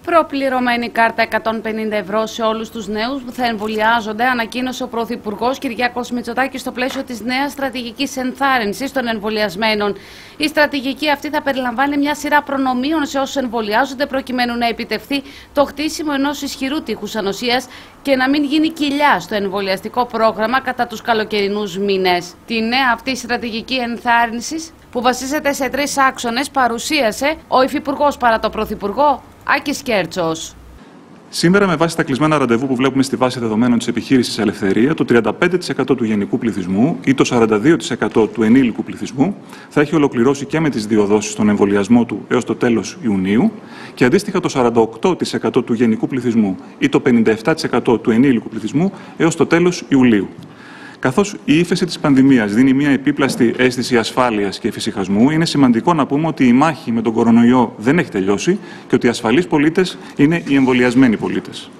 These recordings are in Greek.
Προπληρωμένη κάρτα 150 ευρώ σε όλους τους νέους που θα εμβολιάζονται, ανακοίνωσε ο Πρωθυπουργός Κυριάκος Μητσοτάκης στο πλαίσιο της νέας στρατηγικής ενθάρρυνσης των εμβολιασμένων. Η στρατηγική αυτή θα περιλαμβάνει μια σειρά προνομίων σε όσους εμβολιάζονται, προκειμένου να επιτευχθεί το χτίσιμο ενός ισχυρού τείχους ανοσίας και να μην γίνει κοιλιά στο εμβολιαστικό πρόγραμμα κατά τους καλοκαιρινούς μήνες. Τη νέα αυτή στρατηγική ενθάρρυνσης, που βασίζεται σε 3 άξονες, παρουσίασε ο Υφυπουργός παρά το Πρωθυπουργό, Άκης Κέρτσος. Σήμερα, με βάση τα κλεισμένα ραντεβού που βλέπουμε στη βάση δεδομένων της επιχείρησης Ελευθερία, το 35% του γενικού πληθυσμού ή το 42% του ενήλικου πληθυσμού θα έχει ολοκληρώσει και με τις 2 δόσεις τον εμβολιασμό του έως το τέλος Ιουνίου και αντίστοιχα το 48% του γενικού πληθυσμού ή το 57% του ενήλικου πληθυσμού έως το τέλος Ιουλίου. Καθώς η ύφεση της πανδημίας δίνει μια επίπλαστη αίσθηση ασφάλειας και εφησυχασμού, είναι σημαντικό να πούμε ότι η μάχη με τον κορονοϊό δεν έχει τελειώσει και ότι οι ασφαλείς πολίτες είναι οι εμβολιασμένοι πολίτες.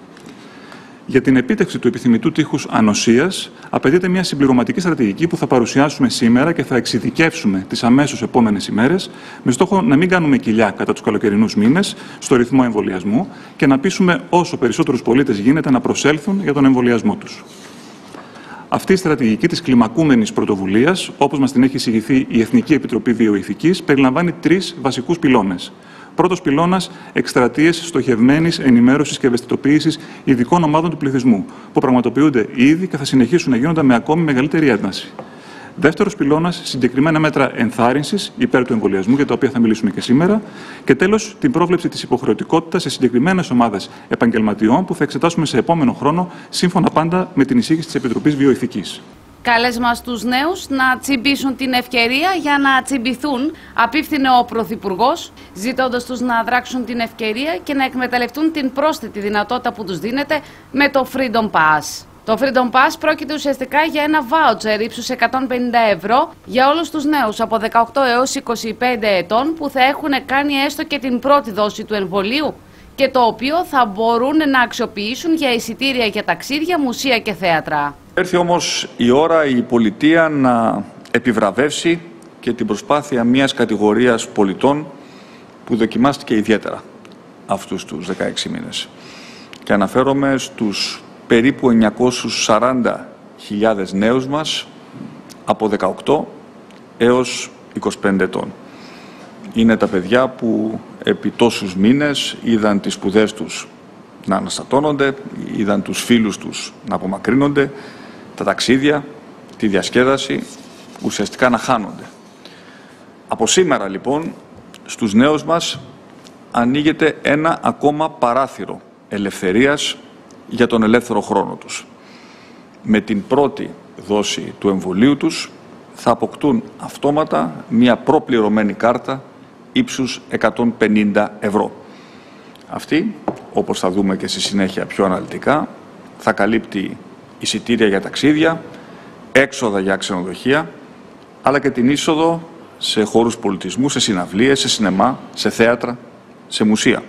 Για την επίτευξη του επιθυμητού τείχους ανοσίας, απαιτείται μια συμπληρωματική στρατηγική που θα παρουσιάσουμε σήμερα και θα εξειδικεύσουμε τις αμέσως επόμενες ημέρες, με στόχο να μην κάνουμε κοιλιά κατά τους καλοκαιρινούς μήνες στο ρυθμό εμβολιασμού και να πείσουμε όσο περισσότερους πολίτες γίνεται να προσέλθουν για τον εμβολιασμό τους. Αυτή η στρατηγική της κλιμακούμενης πρωτοβουλίας, όπως μας την έχει εισηγηθεί η Εθνική Επιτροπή Βιοειθικής, περιλαμβάνει 3 βασικούς πυλώνες. Πρώτος πυλώνας, εκστρατείες στοχευμένης ενημέρωσης και ευαισθητοποίησης ειδικών ομάδων του πληθυσμού, που πραγματοποιούνται ήδη και θα συνεχίσουν να γίνονται με ακόμη μεγαλύτερη ένταση. Δεύτερος πυλώνας, συγκεκριμένα μέτρα ενθάρρυνσης υπέρ του εμβολιασμού, για τα οποία θα μιλήσουμε και σήμερα. Και τέλος, την πρόβλεψη της υποχρεωτικότητας σε συγκεκριμένες ομάδες επαγγελματιών που θα εξετάσουμε σε επόμενο χρόνο, σύμφωνα πάντα με την εισήγηση της Επιτροπής Βιοειθικής. Κάλεσμα στους νέους να τσιμπήσουν την ευκαιρία για να τσιμπηθούν, απίφθινε ο Πρωθυπουργός, ζητώντας τους να δράξουν την ευκαιρία και να εκμεταλλευτούν την πρόσθετη δυνατότητα που τους δίνεται με το Freedom Pass. Το Freedom Pass πρόκειται ουσιαστικά για ένα βάουτσερ ύψους 150 ευρώ για όλους τους νέους από 18 έως 25 ετών που θα έχουν κάνει έστω και την πρώτη δόση του εμβολίου και το οποίο θα μπορούν να αξιοποιήσουν για εισιτήρια για ταξίδια, μουσεία και θέατρα. Έρθει όμως η ώρα η πολιτεία να επιβραβεύσει και την προσπάθεια μιας κατηγορίας πολιτών που δοκιμάστηκε ιδιαίτερα αυτούς τους 16 μήνες. Και αναφέρομαι στους περίπου 940.000 νέους μας από 18 έως 25 ετών. Είναι τα παιδιά που επί τόσους μήνες είδαν τις σπουδές τους να αναστατώνονται, είδαν τους φίλους τους να απομακρύνονται, τα ταξίδια, τη διασκέδαση ουσιαστικά να χάνονται. Από σήμερα λοιπόν στους νέους μας ανοίγεται ένα ακόμα παράθυρο ελευθερίας για τον ελεύθερο χρόνο τους. Με την πρώτη δόση του εμβολίου τους θα αποκτούν αυτόματα μια προπληρωμένη κάρτα ύψους 150 ευρώ. Αυτή, όπως θα δούμε και στη συνέχεια πιο αναλυτικά, θα καλύπτει εισιτήρια για ταξίδια, έξοδα για ξενοδοχεία, αλλά και την είσοδο σε χώρους πολιτισμού, σε συναυλίες, σε σινεμά, σε θέατρα, σε μουσεία.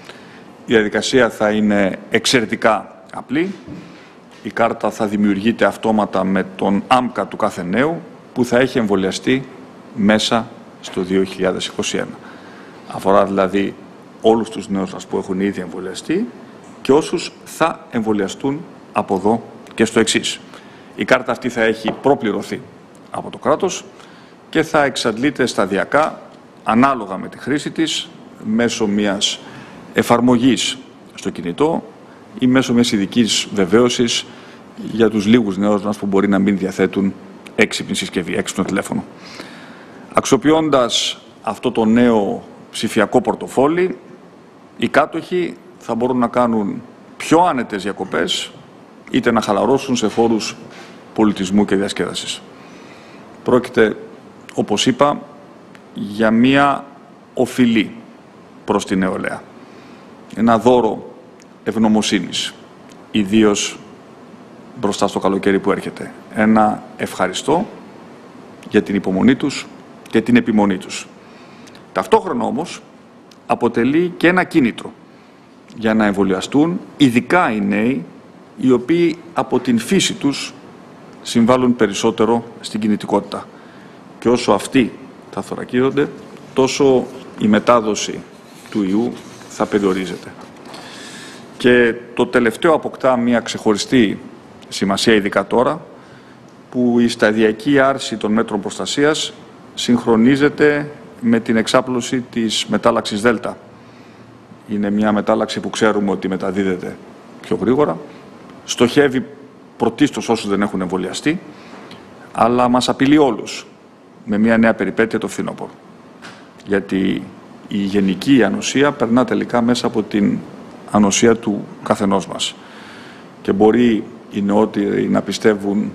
Η διαδικασία θα είναι εξαιρετικά απλή. Η κάρτα θα δημιουργείται αυτόματα με τον άμκα του κάθε νέου που θα έχει εμβολιαστεί μέσα στο 2021. Αφορά δηλαδή όλους τους νέους μας που έχουν ήδη εμβολιαστεί και όσους θα εμβολιαστούν από εδώ και στο εξής. Η κάρτα αυτή θα έχει προπληρωθεί από το κράτος και θα εξαντλείται σταδιακά, ανάλογα με τη χρήση της, μέσω μιας εφαρμογής στο κινητό ή μέσω μιας ειδικής βεβαίωσης για τους λίγους νέους μας που μπορεί να μην διαθέτουν έξυπνη συσκευή, έξυπνο τηλέφωνο. Αξιοποιώντας αυτό το νέο ψηφιακό πορτοφόλι, οι κάτοχοι θα μπορούν να κάνουν πιο άνετες διακοπές, είτε να χαλαρώσουν σε χώρους πολιτισμού και διασκέδασης. Πρόκειται, όπως είπα, για μία οφειλή προς την νεολαία. Ένα δώρο ευγνωμοσύνης, ιδίως μπροστά στο καλοκαίρι που έρχεται. Ένα ευχαριστώ για την υπομονή τους και την επιμονή τους. Ταυτόχρονα όμως αποτελεί και ένα κίνητρο για να εμβολιαστούν, ειδικά οι νέοι, οι οποίοι από την φύση τους συμβάλλουν περισσότερο στην κινητικότητα. Και όσο αυτοί θα θωρακίζονται, τόσο η μετάδοση του ιού θα περιορίζεται. Και το τελευταίο αποκτά μια ξεχωριστή σημασία, ειδικά τώρα, που η σταδιακή άρση των μέτρων προστασίας συγχρονίζεται με την εξάπλωση της μετάλλαξης Δέλτα. Είναι μια μετάλλαξη που ξέρουμε ότι μεταδίδεται πιο γρήγορα, στοχεύει πρωτίστως όσους δεν έχουν εμβολιαστεί, αλλά μας απειλεί όλους με μια νέα περιπέτεια το φθινόπωρο. Γιατί η γενική ανοσία περνά τελικά μέσα από την ανοσία του καθενός μας. Και μπορεί οι νεότεροι να πιστεύουν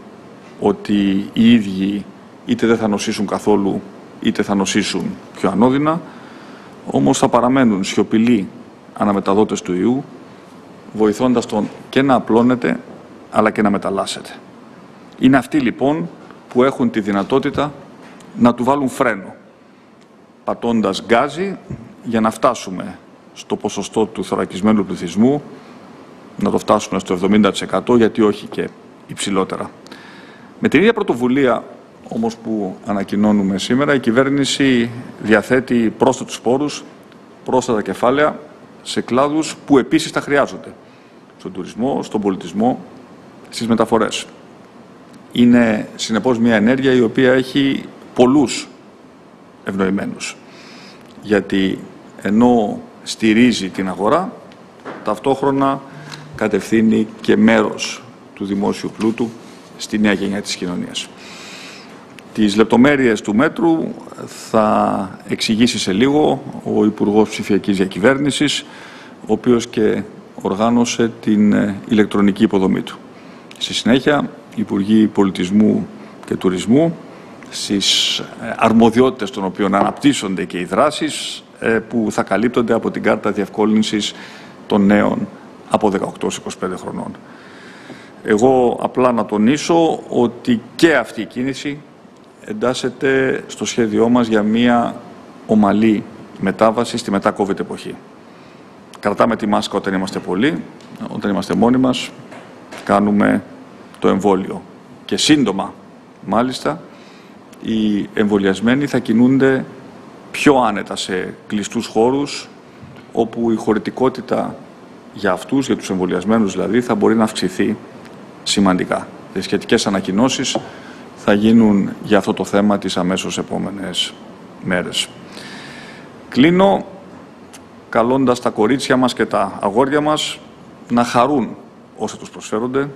ότι οι ίδιοι είτε δεν θα νοσήσουν καθόλου, είτε θα νοσήσουν πιο ανώδυνα, όμως θα παραμένουν σιωπηλοί αναμεταδότες του ιού, βοηθώντας τον και να απλώνεται, αλλά και να μεταλλάσσεται. Είναι αυτοί λοιπόν που έχουν τη δυνατότητα να του βάλουν φρένο, πατώντας γκάζι για να φτάσουμε στο ποσοστό του θωρακισμένου πληθυσμού, να το φτάσουμε στο 70%, γιατί όχι και υψηλότερα. Με την ίδια πρωτοβουλία όμως που ανακοινώνουμε σήμερα, η κυβέρνηση διαθέτει πρόσθετους πόρους, πρόσθετα κεφάλαια σε κλάδους που επίσης τα χρειάζονται. Στον τουρισμό, στον πολιτισμό, στις μεταφορές. Είναι συνεπώς μια ενέργεια η οποία έχει πολλούς ευνοημένους. Γιατί ενώ στηρίζει την αγορά, ταυτόχρονα κατευθύνει και μέρος του δημόσιου πλούτου στη νέα γενιά της κοινωνίας. Τις λεπτομέρειες του μέτρου θα εξηγήσει σε λίγο ο Υπουργός Ψηφιακής Διακυβέρνησης, ο οποίος και οργάνωσε την ηλεκτρονική υποδομή του. Στη συνέχεια, οι Υπουργοί Πολιτισμού και Τουρισμού, στις αρμοδιότητες των οποίων αναπτύσσονται και οι δράσεις που θα καλύπτονται από την κάρτα διευκόλυνσης των νέων από 18-25 χρονών. Εγώ απλά να τονίσω ότι και αυτή η κίνηση εντάσσεται στο σχέδιό μας για μια ομαλή μετάβαση στη μετά-COVID εποχή. Κρατάμε τη μάσκα όταν είμαστε πολλοί, όταν είμαστε μόνοι μας, κάνουμε το εμβόλιο. Και σύντομα, μάλιστα, οι εμβολιασμένοι θα κινούνται πιο άνετα σε κλειστούς χώρους, όπου η χωρητικότητα για αυτούς, για τους εμβολιασμένους δηλαδή, θα μπορεί να αυξηθεί σημαντικά. Οι σχετικές ανακοινώσεις θα γίνουν για αυτό το θέμα τις αμέσως επόμενες μέρες. Κλείνω καλώντας τα κορίτσια μας και τα αγόρια μας να χαρούν όσα τους προσφέρονται,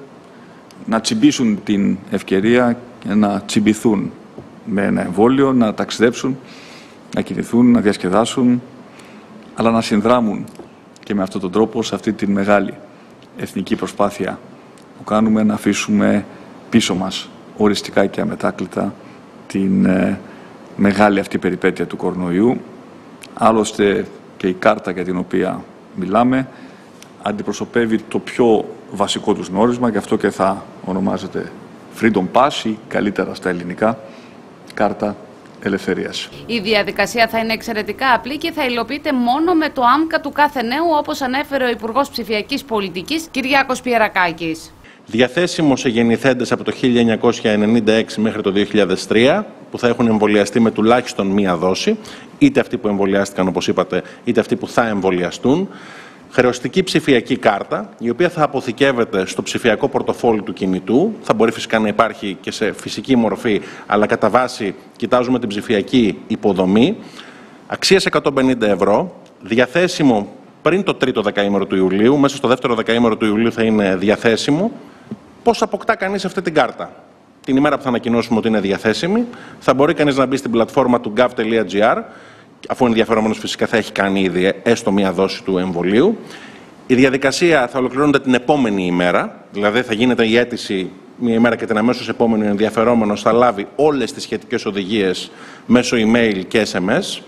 να τσιμπήσουν την ευκαιρία και να τσιμπηθούν με ένα εμβόλιο, να ταξιδέψουν, να κινηθούν, να διασκεδάσουν, αλλά να συνδράμουν και με αυτόν τον τρόπο σε αυτή τη μεγάλη εθνική προσπάθεια που κάνουμε να αφήσουμε πίσω μας οριστικά και αμετάκλητα την μεγάλη αυτή περιπέτεια του κορονοϊού. Άλλωστε και η κάρτα για την οποία μιλάμε αντιπροσωπεύει το πιο βασικό τους νόρισμα, γι' αυτό και θα ονομάζεται Freedom Pass ή καλύτερα στα ελληνικά κάρτα ελευθερίας. Η διαδικασία θα είναι εξαιρετικά απλή και θα υλοποιείται μόνο με το άμκα του κάθε νέου, όπως ανέφερε ο Υπουργός Ψηφιακής Πολιτικής Κυριάκος Πιερακάκης. Διαθέσιμο σε γεννηθέντες από το 1996 μέχρι το 2003, που θα έχουν εμβολιαστεί με τουλάχιστον μία δόση, είτε αυτοί που εμβολιάστηκαν, όπως είπατε, είτε αυτοί που θα εμβολιαστούν. Χρεωστική ψηφιακή κάρτα, η οποία θα αποθηκεύεται στο ψηφιακό πορτοφόλι του κινητού. Θα μπορεί φυσικά να υπάρχει και σε φυσική μορφή, αλλά κατά βάση κοιτάζουμε την ψηφιακή υποδομή. Αξίας 150 ευρώ, διαθέσιμο πριν το τρίτο δεκαήμερο του Ιουλίου, μέσα στο δεύτερο δεκαήμερο του Ιουλίου θα είναι διαθέσιμο. Πώς αποκτά κανείς αυτή την κάρτα? Την ημέρα που θα ανακοινώσουμε ότι είναι διαθέσιμη, θα μπορεί κανείς να μπει στην πλατφόρμα του gov.gr, αφού είναι ενδιαφερόμενος φυσικά θα έχει κάνει ήδη έστω μία δόση του εμβολίου. Η διαδικασία θα ολοκληρώνεται την επόμενη ημέρα, δηλαδή θα γίνεται η αίτηση μία ημέρα και την αμέσως επόμενη ενδιαφερόμενος θα λάβει όλες τις σχετικές οδηγίες μέσω email και SMS.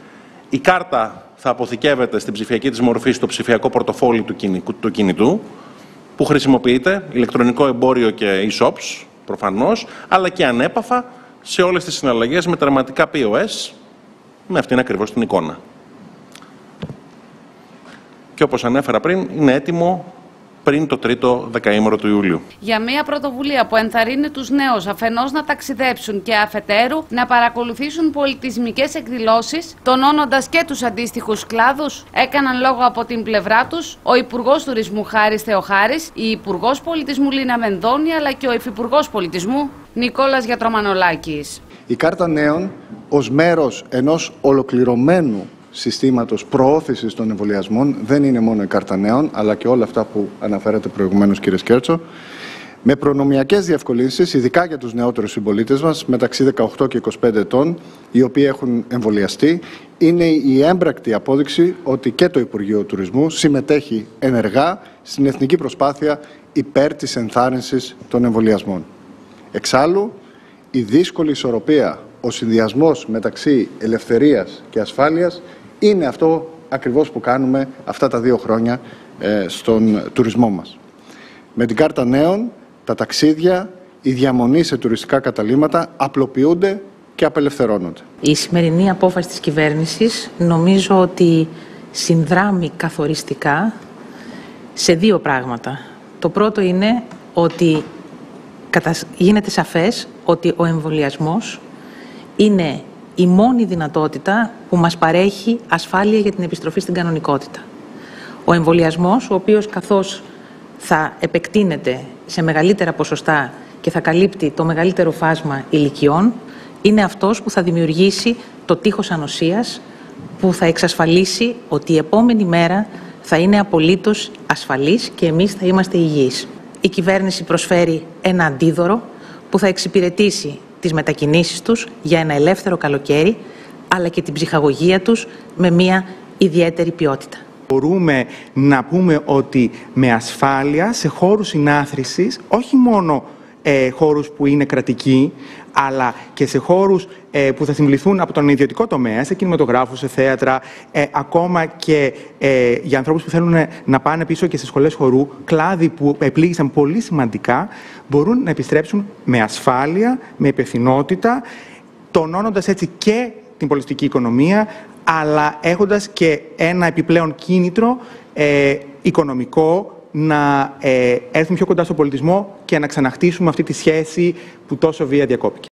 Η κάρτα θα αποθηκεύεται στην ψηφιακή της μορφή στο ψηφιακό πορτοφόλι του κινητού, που χρησιμοποιείται ηλεκτρονικό εμπόριο και e-shops, προφανώς, αλλά και ανέπαφα σε όλες τις συναλλαγές με τερματικά POS, με αυτήν ακριβώς την εικόνα. Και όπως ανέφερα πριν, είναι έτοιμο πριν το τρίτο δεκαήμερο του Ιουλίου. Για μια πρωτοβουλία που ενθαρρύνει τους νέους αφενός να ταξιδέψουν και αφετέρου να παρακολουθήσουν πολιτισμικές εκδηλώσεις, τονώνοντας και τους αντίστοιχους κλάδους, έκαναν λόγο από την πλευρά τους ο Υπουργός Τουρισμού Χάρης Θεοχάρης, η Υπουργός Πολιτισμού Λίνα Μενδώνη, αλλά και ο Υφυπουργός Πολιτισμού Νικόλας Γιατρομανολάκης. Η Κάρτα Νέων ως μέρος ενός ολοκληρωμένου συστήματος προώθησης των εμβολιασμών δεν είναι μόνο η Κάρτα Νέων, αλλά και όλα αυτά που αναφέρατε προηγουμένως, κύριε Σκέρτσο, με προνομιακές διευκολύνσεις, ειδικά για τους νεότερους συμπολίτες μας, μεταξύ 18 και 25 ετών, οι οποίοι έχουν εμβολιαστεί, είναι η έμπρακτη απόδειξη ότι και το Υπουργείο Τουρισμού συμμετέχει ενεργά στην εθνική προσπάθεια υπέρ της ενθάρρυνσης των εμβολιασμών. Εξάλλου, η δύσκολη ισορροπία, ο συνδυασμός μεταξύ ελευθερίας και ασφάλειας είναι αυτό ακριβώς που κάνουμε αυτά τα 2 χρόνια στον τουρισμό μας. Με την Κάρτα Νέων, τα ταξίδια, η διαμονή σε τουριστικά καταλύματα απλοποιούνται και απελευθερώνονται. Η σημερινή απόφαση της κυβέρνησης νομίζω ότι συνδράμει καθοριστικά σε 2 πράγματα. Το πρώτο είναι ότι γίνεται σαφές ότι ο εμβολιασμός είναι η μόνη δυνατότητα που μας παρέχει ασφάλεια για την επιστροφή στην κανονικότητα. Ο εμβολιασμός, ο οποίος καθώς θα επεκτείνεται σε μεγαλύτερα ποσοστά και θα καλύπτει το μεγαλύτερο φάσμα ηλικιών, είναι αυτός που θα δημιουργήσει το τείχος ανοσίας, που θα εξασφαλίσει ότι η επόμενη μέρα θα είναι απολύτως ασφαλής και εμείς θα είμαστε υγιείς. Η κυβέρνηση προσφέρει ένα αντίδωρο που θα εξυπηρετήσει τις μετακινήσεις τους για ένα ελεύθερο καλοκαίρι, αλλά και την ψυχαγωγία τους με μια ιδιαίτερη ποιότητα. Μπορούμε να πούμε ότι με ασφάλεια σε χώρους συνάθρησης, όχι μόνο χώρους που είναι κρατικοί, αλλά και σε χώρους που θα συμβληθούν από τον ιδιωτικό τομέα, σε κινηματογράφους, σε θέατρα, ακόμα και για ανθρώπους που θέλουν να πάνε πίσω και σε σχολές χορού, κλάδοι που επλήγησαν πολύ σημαντικά, μπορούν να επιστρέψουν με ασφάλεια, με υπευθυνότητα, τονώνοντας έτσι και την πολιτική οικονομία, αλλά έχοντας και ένα επιπλέον κίνητρο οικονομικό να έρθουν πιο κοντά στον πολιτισμό και να ξαναχτίσουμε αυτή τη σχέση που τόσο βία διακόπηκε.